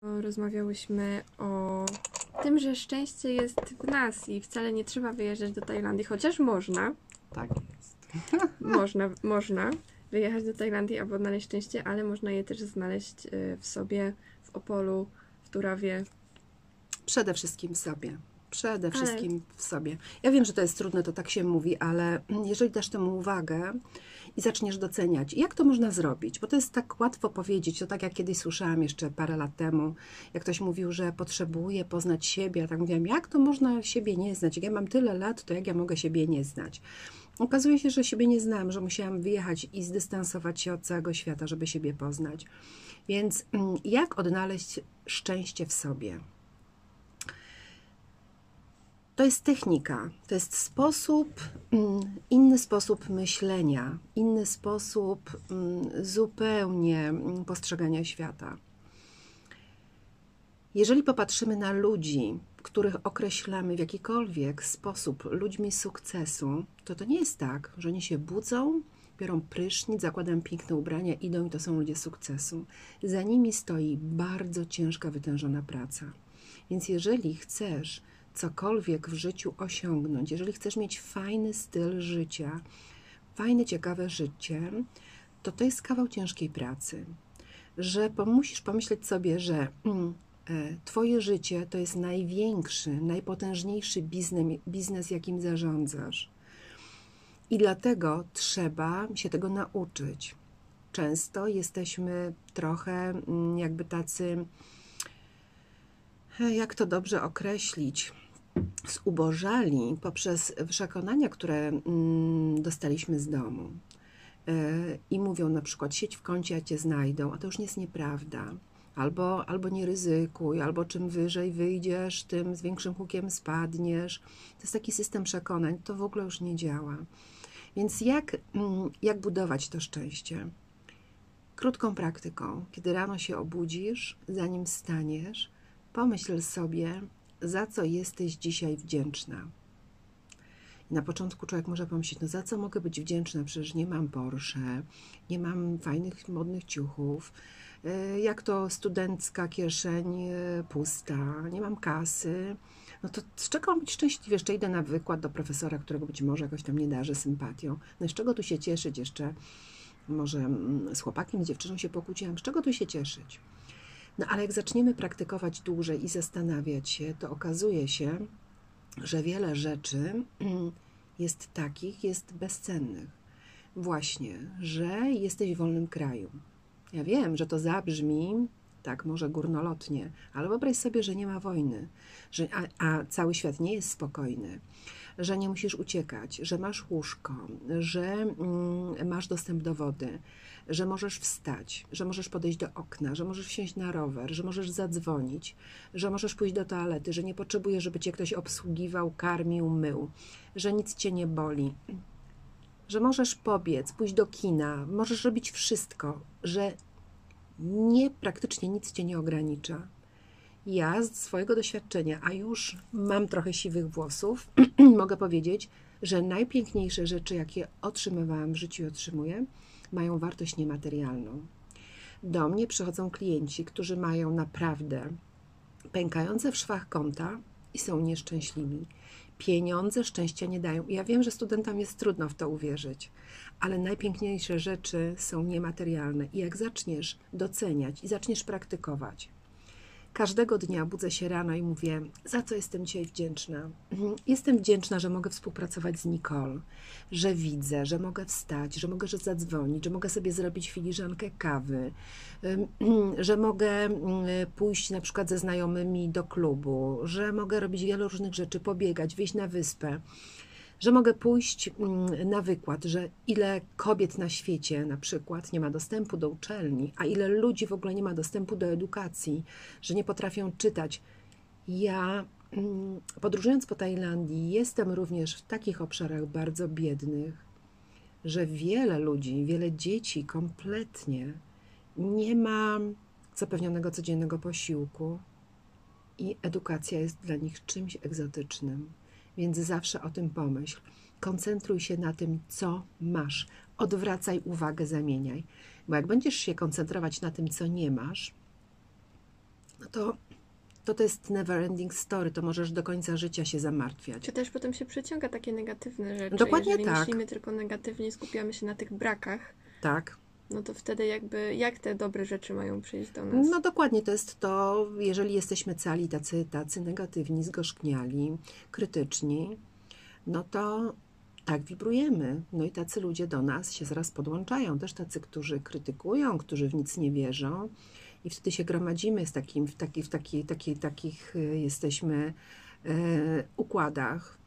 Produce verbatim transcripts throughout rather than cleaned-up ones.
Rozmawiałyśmy o tym, że szczęście jest w nas i wcale nie trzeba wyjeżdżać do Tajlandii, chociaż można, Tak jest. można, można wyjechać do Tajlandii, aby odnaleźć szczęście, ale można je też znaleźć w sobie, w Opolu, w Turawie. Przede wszystkim w sobie. Przede Ale- wszystkim w sobie. Ja wiem, że to jest trudne, to tak się mówi, ale jeżeli dasz temu uwagę i zaczniesz doceniać, jak to można zrobić? Bo to jest tak łatwo powiedzieć, to tak jak kiedyś słyszałam jeszcze parę lat temu, jak ktoś mówił, że potrzebuje poznać siebie, a tak mówiłam, jak to można siebie nie znać? Jak ja mam tyle lat, to jak ja mogę siebie nie znać? Okazuje się, że siebie nie znałam, że musiałam wyjechać i zdystansować się od całego świata, żeby siebie poznać. Więc mm, jak odnaleźć szczęście w sobie? To jest technika, to jest sposób, inny sposób myślenia, inny sposób zupełnie postrzegania świata. Jeżeli popatrzymy na ludzi, których określamy w jakikolwiek sposób ludźmi sukcesu, to to nie jest tak, że oni się budzą, biorą prysznic, zakładają piękne ubrania, idą i to są ludzie sukcesu. Za nimi stoi bardzo ciężka, wytężona praca. Więc jeżeli chcesz cokolwiek w życiu osiągnąć, jeżeli chcesz mieć fajny styl życia, fajne, ciekawe życie, to to jest kawał ciężkiej pracy. Że musisz pomyśleć sobie, że mm, e, twoje życie to jest największy, najpotężniejszy biznes, biznes, jakim zarządzasz. I dlatego trzeba się tego nauczyć. Często jesteśmy trochę mm, jakby tacy, jak to dobrze określić, zubożali poprzez przekonania, które dostaliśmy z domu. I mówią na przykład, siedź w kącie, a cię znajdą, a to już nie jest nieprawda. Albo, albo nie ryzykuj, albo czym wyżej wyjdziesz, tym z większym hukiem spadniesz. To jest taki system przekonań, to w ogóle już nie działa. Więc jak, jak budować to szczęście? Krótką praktyką. Kiedy rano się obudzisz, zanim wstaniesz, pomyśl sobie, za co jesteś dzisiaj wdzięczna. I na początku człowiek może pomyśleć, no za co mogę być wdzięczna? Przecież nie mam Porsche, nie mam fajnych, modnych ciuchów, jak to studencka kieszeń pusta, nie mam kasy. No to z czego mam być szczęśliwy? Jeszcze idę na wykład do profesora, którego być może jakoś tam nie darzę sympatią. No i z czego tu się cieszyć jeszcze? Może z chłopakiem, z dziewczyną się pokłóciłam. Z czego tu się cieszyć? No ale jak zaczniemy praktykować dłużej i zastanawiać się, to okazuje się, że wiele rzeczy jest takich, jest bezcennych. Właśnie, że jesteś w wolnym kraju. Ja wiem, że to zabrzmi tak może górnolotnie, ale wyobraź sobie, że nie ma wojny, że, a, a cały świat nie jest spokojny, że nie musisz uciekać, że masz łóżko, że mm, masz dostęp do wody, że możesz wstać, że możesz podejść do okna, że możesz wsiąść na rower, że możesz zadzwonić, że możesz pójść do toalety, że nie potrzebujesz, żeby cię ktoś obsługiwał, karmił, mył, że nic cię nie boli, że możesz pobiec, pójść do kina, możesz robić wszystko, że nie, praktycznie nic cię nie ogranicza. Ja z swojego doświadczenia, a już mam trochę siwych włosów, mogę powiedzieć, że najpiękniejsze rzeczy, jakie otrzymywałam w życiu i otrzymuję, mają wartość niematerialną. Do mnie przychodzą klienci, którzy mają naprawdę pękające w szwach konta i są nieszczęśliwi. Pieniądze szczęścia nie dają. I ja wiem, że studentom jest trudno w to uwierzyć, ale najpiękniejsze rzeczy są niematerialne. I jak zaczniesz doceniać i zaczniesz praktykować, każdego dnia budzę się rano i mówię, za co jestem dzisiaj wdzięczna. Jestem wdzięczna, że mogę współpracować z Nicole, że widzę, że mogę wstać, że mogę zadzwonić, że mogę sobie zrobić filiżankę kawy, że mogę pójść na przykład ze znajomymi do klubu, że mogę robić wiele różnych rzeczy, pobiegać, wyjść na wyspę, że mogę pójść na wykład, że ile kobiet na świecie na przykład nie ma dostępu do uczelni, a ile ludzi w ogóle nie ma dostępu do edukacji, że nie potrafią czytać. Ja podróżując po Tajlandii jestem również w takich obszarach bardzo biednych, że wiele ludzi, wiele dzieci kompletnie nie ma zapewnionego codziennego posiłku i edukacja jest dla nich czymś egzotycznym. Więc zawsze o tym pomyśl. Koncentruj się na tym, co masz. Odwracaj uwagę, zamieniaj. Bo jak będziesz się koncentrować na tym, co nie masz, no to to, to jest never ending story, to możesz do końca życia się zamartwiać. Czy też potem się przyciąga takie negatywne rzeczy. Dokładnie Jeżeli tak. myślimy tylko negatywnie, skupiamy się na tych brakach, Tak. no to wtedy jakby, jak te dobre rzeczy mają przyjść do nas? No dokładnie, to jest to, jeżeli jesteśmy cali tacy, tacy negatywni, zgorzkniali, krytyczni, no to tak wibrujemy. No i tacy ludzie do nas się zaraz podłączają. Też tacy, którzy krytykują, którzy w nic nie wierzą. I wtedy się gromadzimy z takim, w, taki, w taki, taki, takich y, jesteśmy y, układach,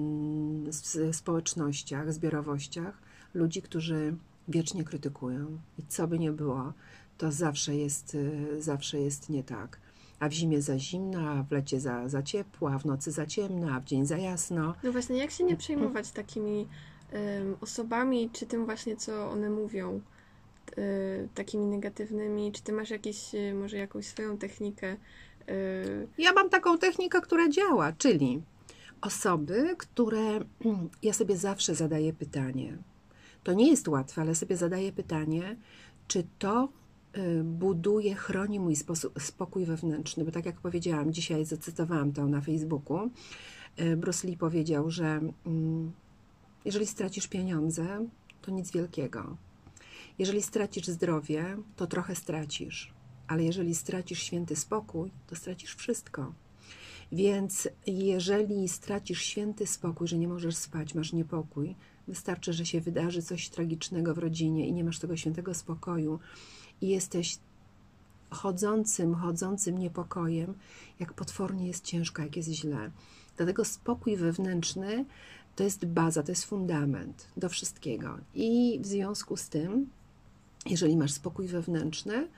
y, społecznościach, zbiorowościach ludzi, którzy wiecznie krytykują. I co by nie było, to zawsze jest, y, zawsze jest nie tak. A w zimie za zimno, a w lecie za, za ciepło, a w nocy za ciemno, a w dzień za jasno. No właśnie, jak się nie przejmować takimi um, osobami, czy tym właśnie, co one mówią, y, takimi negatywnymi? Czy ty masz jakieś, y, może jakąś swoją technikę? Y... Ja mam taką technikę, która działa, czyli osoby, które... Ja sobie zawsze zadaję pytanie. To nie jest łatwe, ale sobie zadaję pytanie, czy to buduje, chroni mój sposób, spokój wewnętrzny, bo tak jak powiedziałam, dzisiaj zacytowałam to na Facebooku, Bruce Lee powiedział, że jeżeli stracisz pieniądze, to nic wielkiego. Jeżeli stracisz zdrowie, to trochę stracisz, ale jeżeli stracisz święty spokój, to stracisz wszystko. Więc jeżeli stracisz święty spokój, że nie możesz spać, masz niepokój, wystarczy, że się wydarzy coś tragicznego w rodzinie i nie masz tego świętego spokoju, i jesteś chodzącym, chodzącym niepokojem, jak potwornie jest ciężko, jak jest źle. Dlatego spokój wewnętrzny to jest baza, to jest fundament do wszystkiego. I w związku z tym, jeżeli masz spokój wewnętrzny,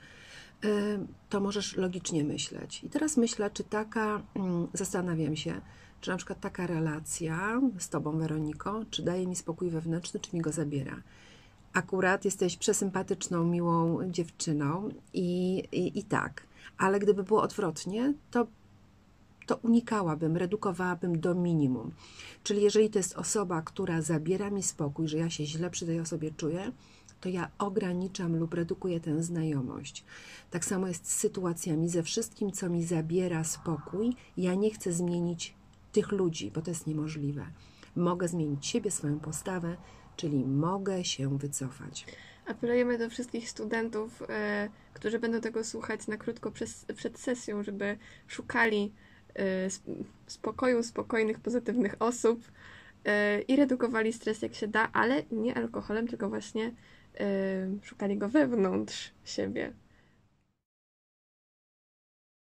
to możesz logicznie myśleć. I teraz myślę, czy taka, zastanawiam się, czy na przykład taka relacja z tobą, Weroniko, czy daje mi spokój wewnętrzny, czy mi go zabiera. Akurat jesteś przesympatyczną, miłą dziewczyną i, i, i tak. Ale gdyby było odwrotnie, to, to unikałabym, redukowałabym do minimum. Czyli jeżeli to jest osoba, która zabiera mi spokój, że ja się źle przy tej osobie czuję, to ja ograniczam lub redukuję tę znajomość. Tak samo jest z sytuacjami, ze wszystkim, co mi zabiera spokój. Ja nie chcę zmienić tych ludzi, bo to jest niemożliwe. Mogę zmienić siebie, swoją postawę, czyli mogę się wycofać. Apelujemy do wszystkich studentów, e, którzy będą tego słuchać na krótko przez, przed sesją, żeby szukali e, spokoju, spokojnych, pozytywnych osób e, i redukowali stres jak się da, ale nie alkoholem, tylko właśnie e, szukali go wewnątrz siebie.